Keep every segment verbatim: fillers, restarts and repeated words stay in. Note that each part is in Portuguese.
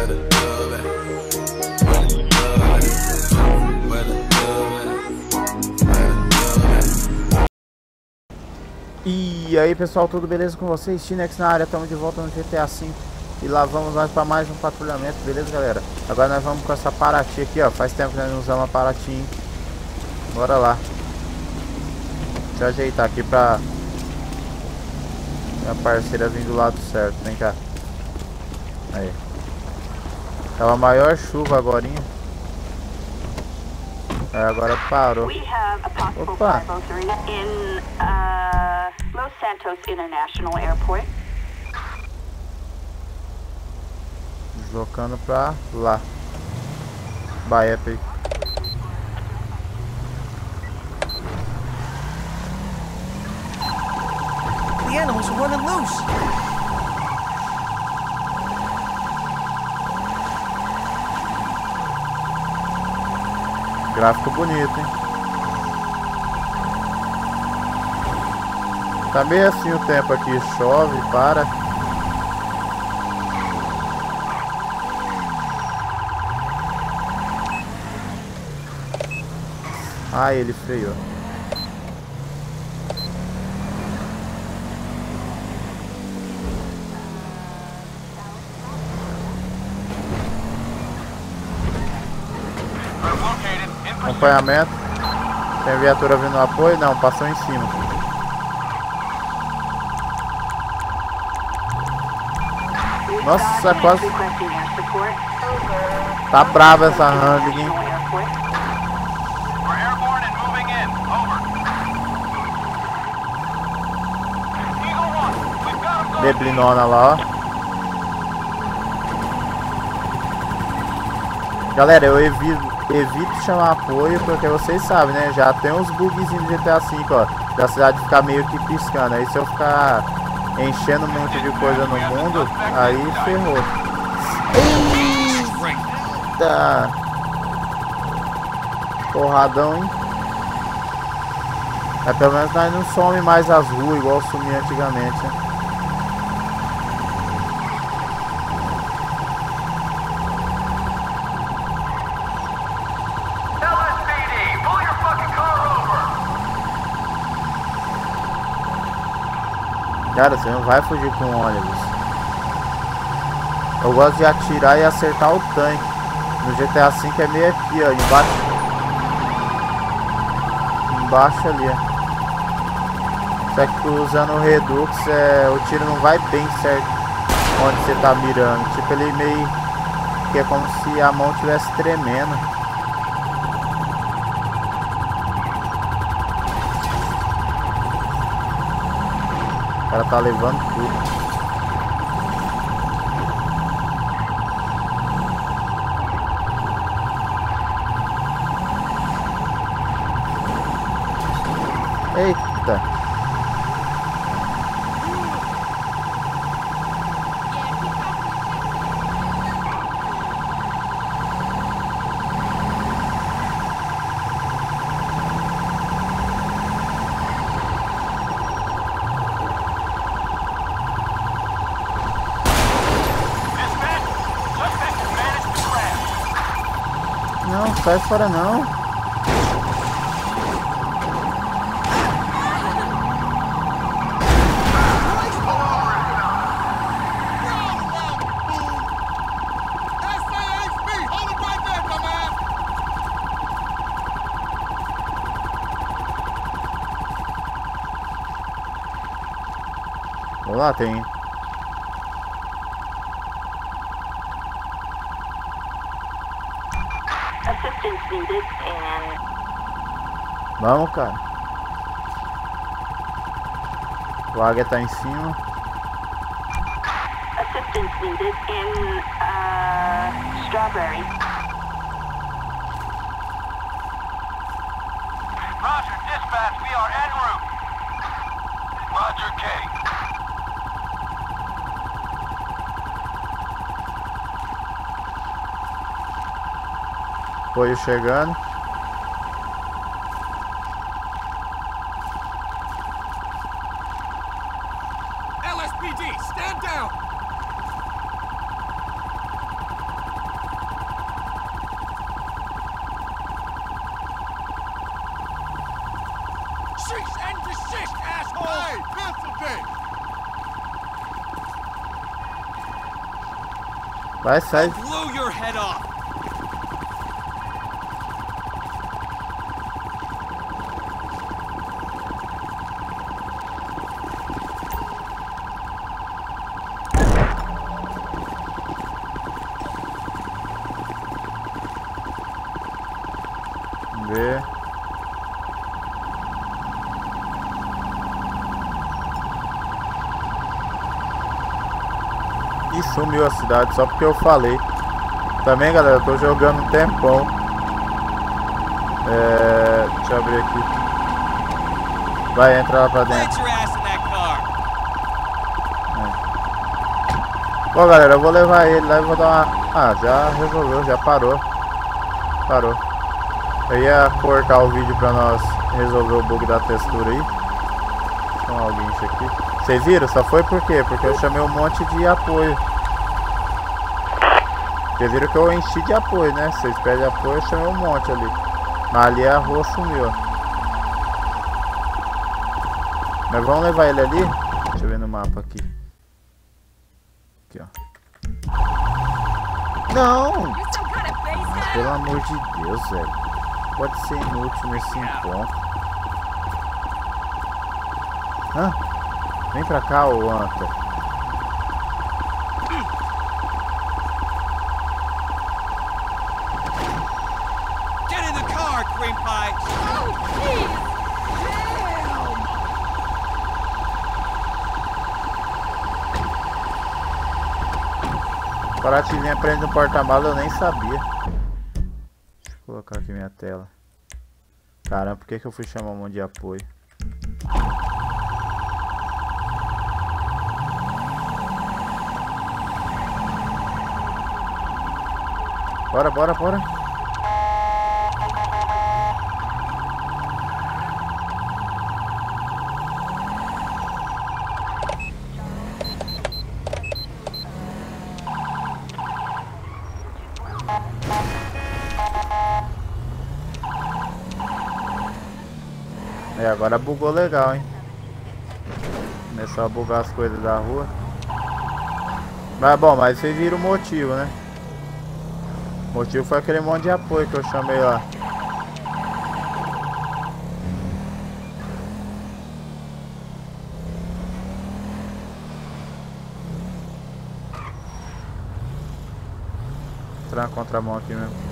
E aí pessoal, tudo beleza com vocês? Tinex na área, estamos de volta no G T A cinco. E lá vamos nós para mais um patrulhamento, beleza galera? Agora nós vamos com essa Paraty aqui, ó. Faz tempo que nós não usamos a Paraty, hein? Bora lá. Deixa eu ajeitar aqui pra minha parceira vir do lado certo, vem cá. Aí. Tava a maior chuva agorinha. É, agora parou. Opa! Los Santos International Airport. Deslocando pra lá. Bahia, P. The animals are running loose. Gráfico bonito, hein? Tá meio assim o tempo aqui, chove, para. Ah, ele freou. Acompanhamento. Tem viatura vindo no apoio? Não, passou em cima. Nossa, quase. Tá brava essa handling, hein? Neblinona lá, ó. Galera, eu evito, evito chamar apoio porque vocês sabem, né? Já tem uns bugzinhos do G T A cinco, ó. Da cidade ficar meio que piscando. Aí se eu ficar enchendo um monte de coisa no mundo, aí ferrou. Eita! Porradão, hein? É, pelo menos nós não some mais as ruas igual sumia antigamente, né? Cara, você não vai fugir com ônibus. Eu gosto de atirar e acertar o tanque. No G T A cinco é meio aqui, ó. Embaixo. Embaixo ali, ó. Só que usando o Redux, é, o tiro não vai bem certo onde você tá mirando. Tipo, ele meio que é como se a mão estivesse tremendo. O cara tá levando tudo. Eita. Não, sai fora não. Vamos lá, tem. Vamos, cara. O águia tá em cima. Assistance needed in uh, Strawberry. Roger, dispatch, we are en route. Roger, K. Apoio chegando. L S P D, stand down. Vai, sai. Blow your head off. Vamos ver. E sumiu a cidade só porque eu falei. Também, galera, eu tô jogando um tempão. É... Deixa eu abrir aqui. Vai, entra lá pra dentro. Put your ass in that car. Bom, galera, eu vou levar ele lá e vou dar uma... Ah, já resolveu, já parou. Parou. Eu ia cortar o vídeo pra nós resolver o bug da textura aí. Deixa eu dar um guincho aqui. Vocês viram? Só foi por quê? Porque eu chamei um monte de apoio. Vocês viram que eu enchi de apoio, né? Vocês pedem apoio, eu chamei um monte ali. Mas ali a rua sumiu. Mas vamos levar ele ali? Deixa eu ver no mapa aqui. Aqui, ó. Não! Pelo amor de Deus, velho. Pode ser inútil nesse encontro. Hã? Vem pra cá, ô Anta. Get in the car, cream pie. Paratizinha prende no porta-malas, eu nem sabia. Deixa eu colocar aqui minha tela. Caramba, por que que eu fui chamar um monte de apoio? Bora, bora, bora. É, agora bugou legal, hein? Começou a bugar as coisas da rua. Mas bom, mas vocês viram o motivo, né? O motivo foi aquele monte de apoio que eu chamei lá. Vou entrar na contramão aqui mesmo.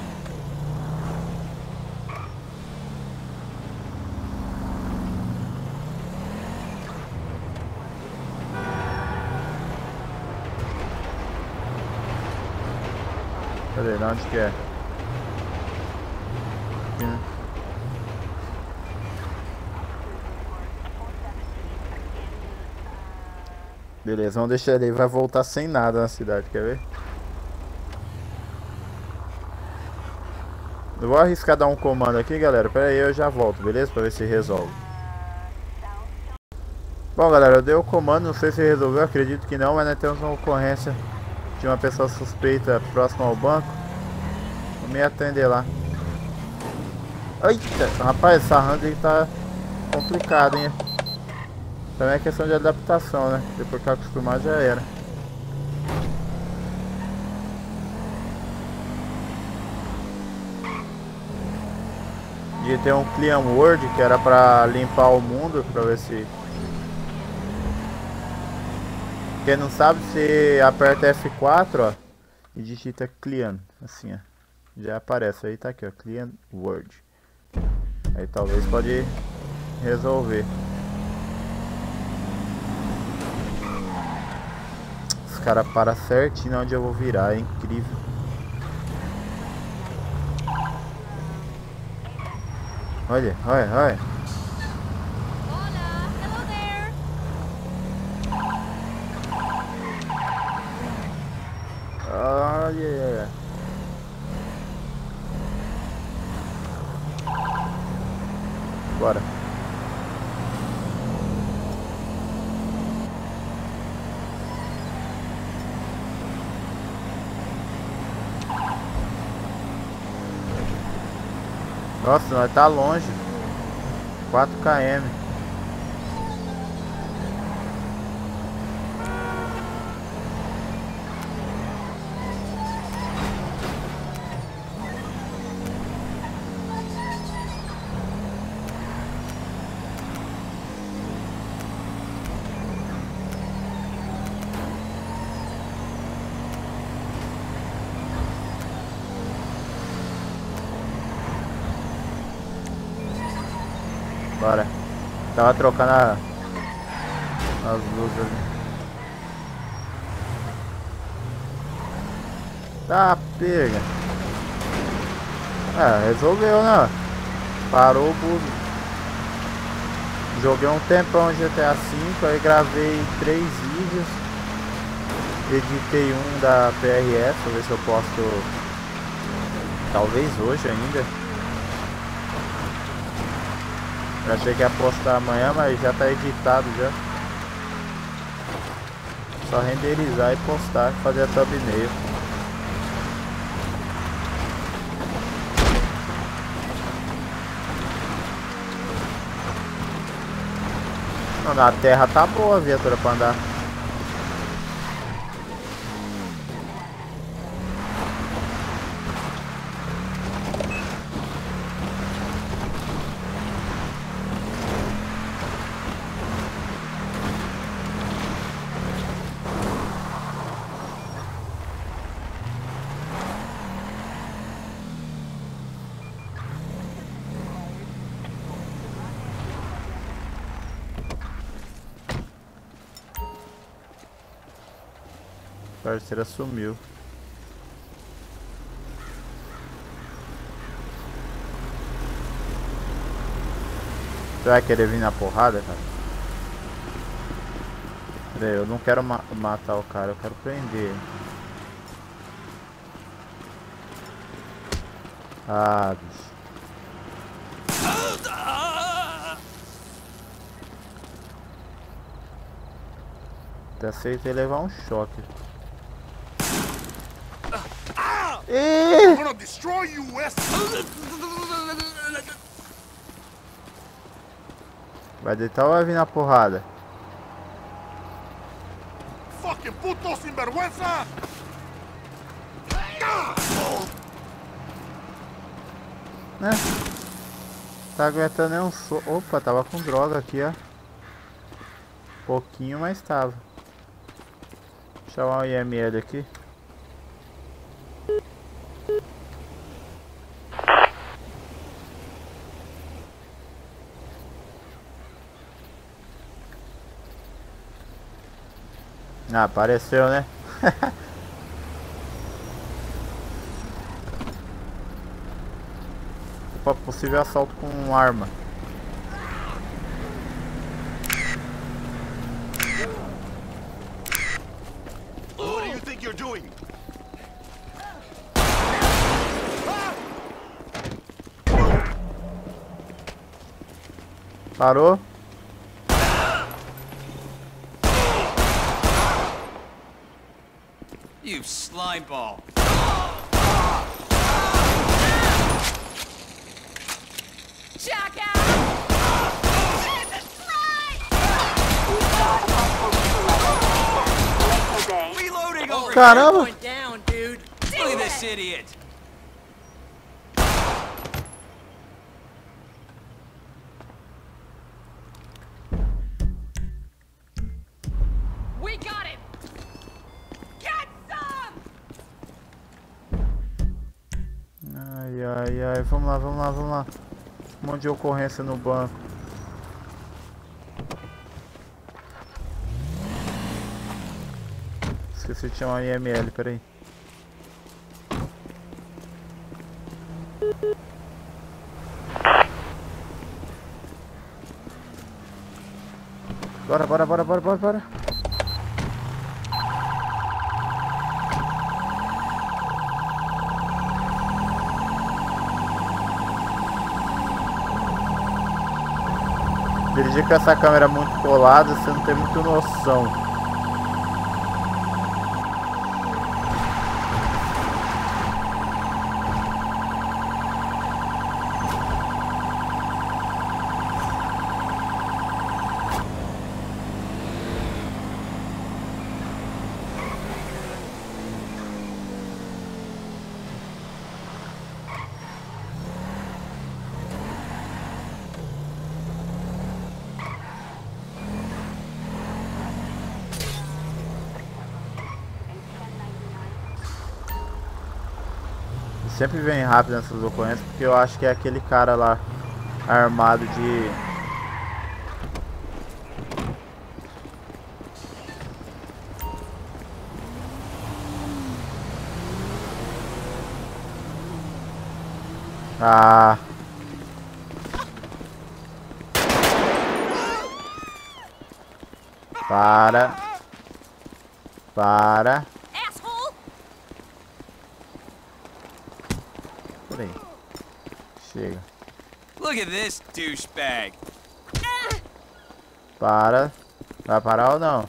Cadê? De onde que é? Aqui, né? Beleza, vamos deixar ele aí. Vai voltar sem nada na cidade, quer ver? Eu vou arriscar dar um comando aqui, galera. Pera aí, eu já volto, beleza? Pra ver se resolve. Bom, galera, eu dei o comando. Não sei se resolveu, acredito que não. Mas nós temos uma ocorrência de uma pessoa suspeita próxima ao banco. Vou me atender lá. Eita, rapaz, essa handling tá complicada, hein? Também é questão de adaptação, né? Depois que acostumar já era. E tem um Clean World que era pra limpar o mundo, pra ver se... Quem não sabe, você aperta F quatro, ó, e digita Clean, assim, ó. Já aparece aí, tá aqui, ó, Clean World. Aí talvez pode resolver. Os caras param certinho onde eu vou virar, é incrível. Olha, olha, olha. Olha. Bora. Nossa, nós tá longe. quatro quilômetros. Bora. Tava trocando a... as luzes ali. Tá, pega. É, resolveu, né? Parou o bug. Joguei um tempão G T A cinco, aí gravei três vídeos. Editei um da P R S, vou ver se eu posto talvez hoje ainda. Eu achei que ia postar amanhã, mas já tá editado já. Só renderizar e postar, fazer a thumbnail. Não, na terra tá boa a viatura pra andar. A parceira sumiu. Você vai querer vir na porrada, cara? Peraí, eu não quero ma matar o cara, eu quero prender. Ah, bicho. Até aceitei levar um choque. I'm gonna destroy you, West. Vai deitar ou vai vir na porrada? Fucking puto sinvergüenza. Né? Tá aguentando nem um so... Opa, tava com droga aqui, ó. Pouquinho, mas tava. Deixa eu chamar o I M L aqui. Ah, apareceu, né? Opa, possível assalto com arma. What do you think you're doing? Parou? You slime ball. Jackass! Jesus Christ! Obey. Reloading over Caramba! here. Down, dude. Look at this idiot. We got him! Get some! Ai, ai, ai. Vamos lá, vamos lá, vamos lá. Um monte de ocorrência no banco. Esqueci de chamar I M L, peraí. Bora, bora, bora, bora, bora, bora. Dirigir com essa câmera muito colada, você não tem muita noção. Sempre vem rápido nessas ocorrências, porque eu acho que é aquele cara lá armado de Ah. Para. Para. Asshole! Peraí. Chega. Look at this douchebag. Para. Vai parar ou não?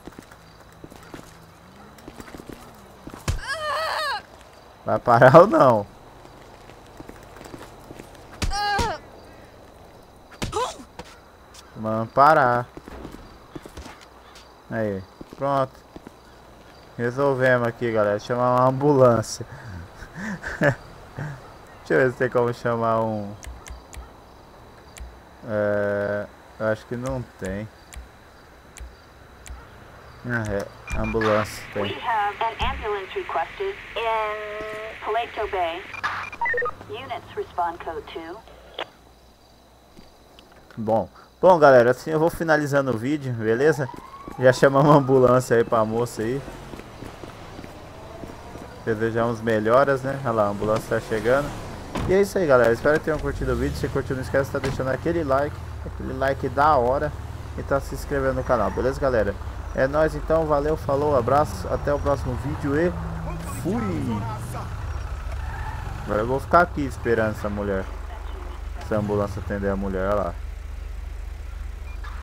Vai parar ou não? Vamos parar. Aí, pronto. Resolvemos aqui, galera. Chamar uma ambulância. Deixa eu ver se tem como chamar um. É, eu acho que não tem. Ah, é. Ambulância We tem. have an ambulance requested in Paleto Bay. Units respond code two. Bom. Bom, galera, assim eu vou finalizando o vídeo, beleza? Já chamamos uma ambulância aí pra moça aí. Desejamos melhoras, né? Olha lá, a ambulância tá chegando. E é isso aí, galera. Espero que tenham curtido o vídeo. Se curtiu, não esquece de estar deixando aquele like. Aquele like da hora. E tá se inscrevendo no canal, beleza, galera? É nóis então, valeu, falou, abraço. Até o próximo vídeo e fui! Agora eu vou ficar aqui esperando essa mulher. Essa ambulância atender a mulher, olha lá.